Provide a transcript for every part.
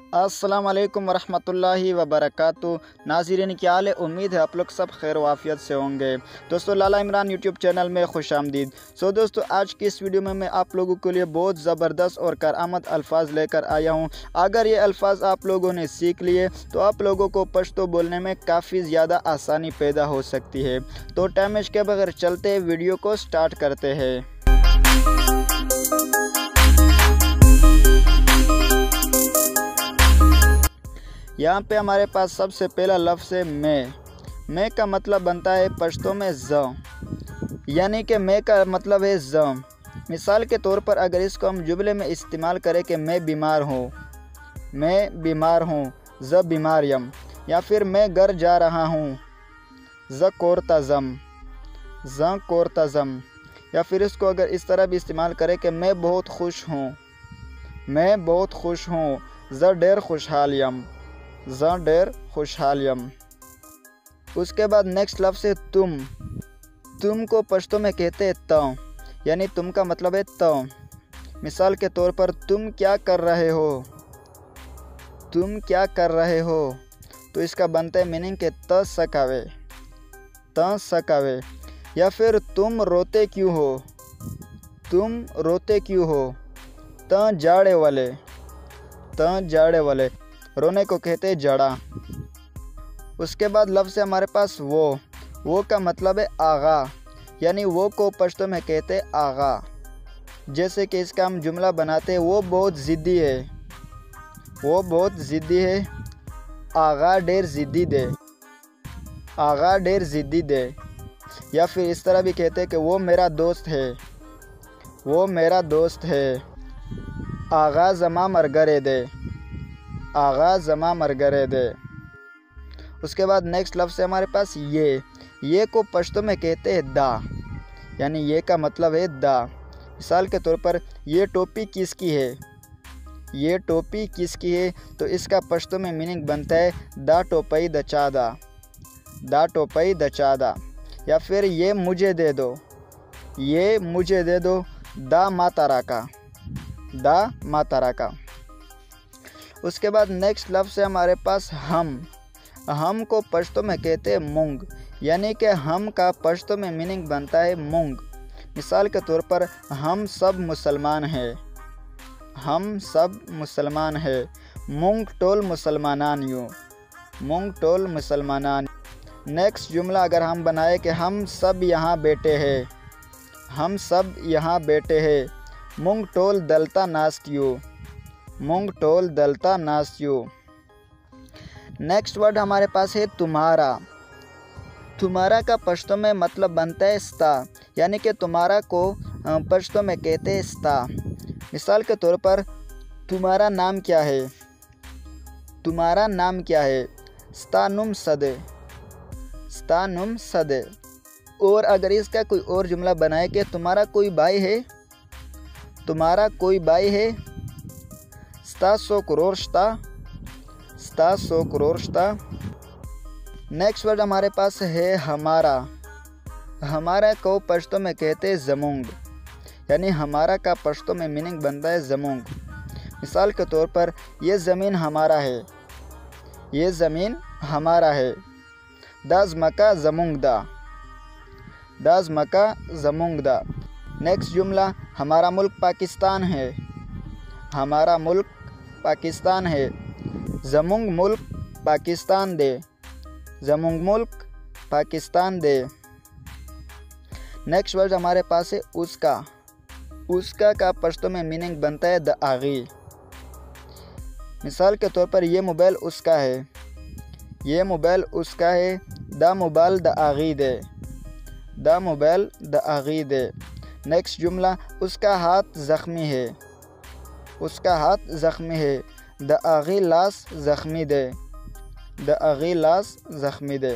अस्सलाम वालेकुम वरहमतुल्लाहि वबरकातुहू। नाज़रीन क्या हाल है, उम्मीद है आप लोग सब खैर वाफियत से होंगे। दोस्तों लाला इमरान यूट्यूब चैनल में खुश आमदीद। दोस्तों आज की इस वीडियो में मैं आप लोगों के लिए बहुत ज़बरदस्त और कारआमद अल्फाज लेकर आया हूँ। अगर ये अल्फाज आप लोगों ने सीख लिए तो आप लोगों को पश्तो बोलने में काफ़ी ज़्यादा आसानी पैदा हो सकती है। तो टाइम वेस्ट के बगैर चलते वीडियो को स्टार्ट करते हैं। यहाँ पे हमारे पास सबसे पहला लफ्ज़ है मैं। मैं का मतलब बनता है पश्तो में ज़, यानी कि मैं का मतलब है ज़। मिसाल के तौर पर अगर इसको हम जुमले में इस्तेमाल करें कि मैं बीमार हूँ, मैं बीमार हूँ, ज़ बीमारियम, या फिर मैं घर जा रहा हूँ, ज़ कोरतज़म, ज़ कोरतज़म, या फिर इसको अगर इस तरह भी इस्तेमाल करें कि मैं बहुत खुश हूँ, मैं बहुत खुश हूँ, ज़ डेर खुशहालियम, ज़ डेर खुशहालियम। उसके बाद नेक्स्ट लफ्ज़ है तुम। तुम को पश्तो में कहते हैं त, यानी तुम का मतलब है त। मिसाल के तौर पर तुम क्या कर रहे हो, तुम क्या कर रहे हो, तो इसका बनता है मीनिंग के त सकावे, त सकावे। या फिर तुम रोते क्यों हो, तुम रोते क्यों हो, त जाड़े वाले, त जाड़े वाले, रोने को कहते हैं जड़ा। उसके बाद लफ्ज़ है हमारे पास वो का मतलब है आगा, यानी वो को पश्तो में कहते हैं आगा। जैसे कि इसका हम जुमला बनाते हैं वो बहुत ज़िद्दी है, वो बहुत ज़िद्दी है, आगा डेर ज़िद्दी दे, आगा डेर ज़िद्दी दे। या फिर इस तरह भी कहते हैं कि वो मेरा दोस्त है, वो मेरा दोस्त है, आगा ज़मा मरगरे दे, आगा ज़मा मरगरे दे। उसके बाद नेक्स्ट लफ्ज़ है हमारे पास ये को पश्तो में कहते हैं दा, यानी ये का मतलब है दा। मिसाल के तौर पर ये टोपी किसकी है, ये टोपी किसकी है, तो इसका पश्तो में मीनिंग बनता है दा टोपई दचादा, दा टोपई दचादा। या फिर ये मुझे दे दो, ये मुझे दे दो, दा मातारा का, दा मातारा का। उसके बाद नेक्स्ट लफ्ज़ है हमारे पास हम को पश्तो में कहते हैं मूंग, यानी कि हम का पश्तो में मीनिंग बनता है मूंग। मिसाल के तौर पर हम सब मुसलमान हैं, हम सब मुसलमान हैं, मूंग टोल मुसलमानान यूँ, मूंग टोल मुसलमानान। नेक्स्ट जुमला अगर हम बनाए कि हम सब यहाँ बैठे हैं, हम सब यहाँ बैठे हैं, मूंग टोल दलता नास्ट यू, मूंग टोल दलता नास्ट यू। नेक्स्ट वर्ड हमारे पास है तुम्हारा। तुम्हारा का पश्तो में मतलब बनता है स्ता, यानी कि तुम्हारा को पश्तो में कहते हैं स्ता। मिसाल के तौर पर तुम्हारा नाम क्या है, तुम्हारा नाम क्या है, स्तानुम सदे, स्तानुम सदे। और अगर इसका कोई और जुमला बनाए कि तुम्हारा कोई भाई है, तुम्हारा कोई भाई है, स्ता सो करोड़स्ता, स्ता सो करोड़स्ता। नेक्स्ट वर्ड हमारे पास है हमारा। हमारा को पश्तो में कहते हैं ज़मूंग, यानी हमारा का पश्तो में मीनिंग बनता है ज़मूंग। मिसाल के तौर पर ये ज़मीन हमारा है, ये ज़मीन हमारा है, दाज मका ज़मूंग दा, दाज मका ज़मूंग दा। नेक्स्ट जुमला हमारा मुल्क पाकिस्तान है, हमारा मुल्क पाकिस्तान है, ज़मूंग मुल्क पाकिस्तान दे, ज़मूंग मुल्क पाकिस्तान दे। नेक्स्ट वर्ड हमारे पास है उसका। उसका का पश्तो में मीनिंग बनता है द आगी। मिसाल के तौर पर ये मोबाइल उसका है, ये मोबाइल उसका है, द मोबाइल द आगी दे, द मोबाइल द आगी दे। नेक्स्ट जुमला उसका हाथ ज़ख्मी है, उसका हाथ ज़ख्मी है, द आगी लास ज़ख्मी दे, द आगी लास ज़ख्मी दे।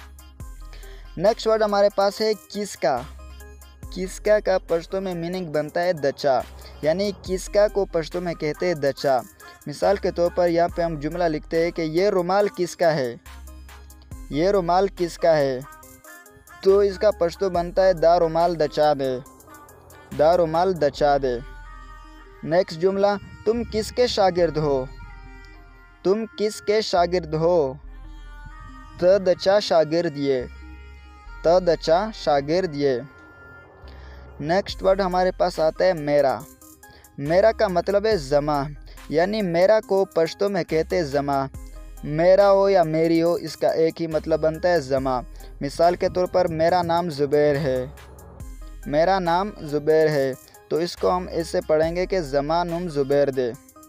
नेक्स्ट वर्ड हमारे पास है किसका। किसका का पश्तो में मीनिंग बनता है दचा, यानी किसका को पश्तो में कहते हैं दचा। मिसाल के तौर पर यहाँ पे हम जुमला लिखते हैं कि ये रुमाल किसका है, ये रुमाल किसका है, तो इसका पश्तो बनता है दा रुमाल दचा दे, दा रुमाल दचा दे। नेक्स्ट जुमला तुम किसके शागिर्द हो, تم کس کے شاگرد ہو؟ ت دچا شاگرد یہ، ت دچا شاگرد یہ۔ نیکسٹ ورڈ ہمارے پاس آتا ہے میرا۔ میرا کا مطلب ہے زما، یعنی میرا کو پشتو میں کہتے زما۔ میرا ہو یا میری ہو، اس کا ایک ہی مطلب بنتا ہے زما۔ مثال کے طور پر میرا نام زبیر ہے، میرا نام زبیر ہے، تو اس کو ہم ایسے پڑھیں گے کہ زمانم زبیر دے،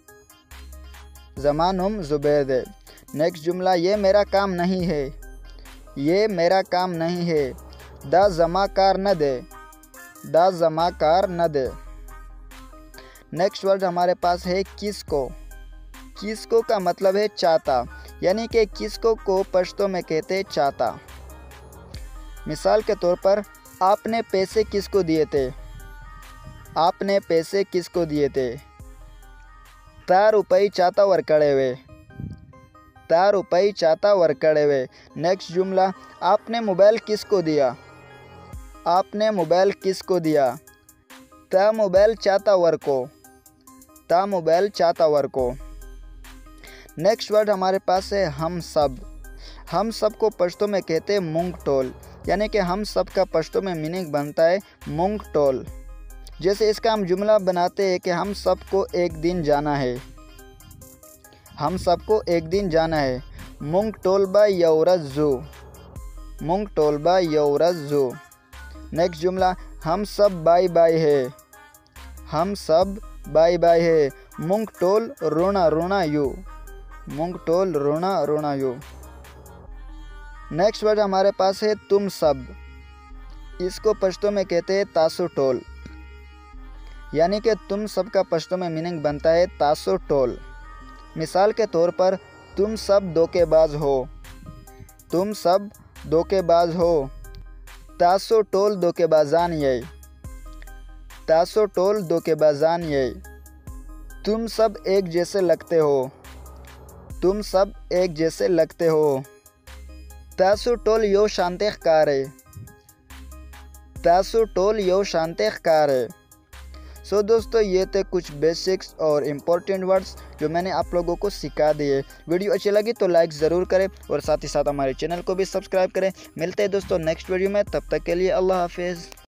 زمانم زبیر دے۔ نیکسٹ جملہ، یہ میرا کام نہیں ہے، یہ میرا کام نہیں ہے، دا زما کار نہ دے، دا زما کار نہ دے۔ نیکسٹ ورڈ ہمارے پاس ہے کس کو۔ کس کو کا مطلب ہے چاہتا، یعنی کہ کس کو پشتو میں کہتے چاہتا۔ مثال کے طور پر آپ نے پیسے کس کو دیے تھے، آپ نے پیسے کس کو دیے تھے، تا روپئی چاہتا ور کڑے ہوئے، تا روپئی چاہتا ور کڑے ہوئے۔ نیکسٹ جملہ، آپ نے موبائل کس کو دیا، آپ نے موبائل کس کو دیا، تا موبائل چاہتا ور کو، تا موبائل چاہتا ور کو۔ نیکسٹ ورڈ ہمارے پاس ہے ہم سب۔ ہم سب کو پشتو میں کہتے ہیں مونگ ٹول، یعنی کہ ہم سب کا پشتو میں میننگ بنتا ہے مونگ ٹول۔ جیسے اس کا ہم جملہ بناتے ہیں کہ ہم سب کو ایک دن جانا ہے، ہم سب کو ایک دن جانا ہے، مونگ ٹول با یورز زو، مونگ ٹول با یورز زو۔ نیکسٹ جملہ، ہم سب بائی بائی ہے، ہم سب بائی بائی ہے، مونگ ٹول رونا رونا یو، مونگ ٹول رونا رونا یو۔ نیکسٹ ورڈ ہمارے پاس ہے تم سب۔ اس کو پشتو میں کہتے ہیں تاسو ٹول، یعنی کہ تم سب کا پشتو میں میننگ بنتا ہے تاسو ٹول۔ مثال کے طور پر تم سب دھوکے باز ہو، تم سب دھوکے باز ہو، تاسو ٹول دھوکے بازان یئی، تاسو ٹول دھوکے بازان یئی۔ تم سب ایک جیسے لگتے ہو، تم سب ایک جیسے لگتے ہو، تاسو ٹول یو شانتے کارے، تاسو ٹول یو شانتے کارے۔ سو دوستو، یہ تھے کچھ بیسکس اور امپورٹنٹ ورڈز جو میں نے آپ لوگوں کو سکھا دیے۔ ویڈیو اچھی لگی تو لائک ضرور کریں اور ساتھ ہی ساتھ ہمارے چینل کو بھی سبسکرائب کریں۔ ملتے ہیں دوستو نیکسٹ ویڈیو میں، تب تک کے لیے اللہ حافظ۔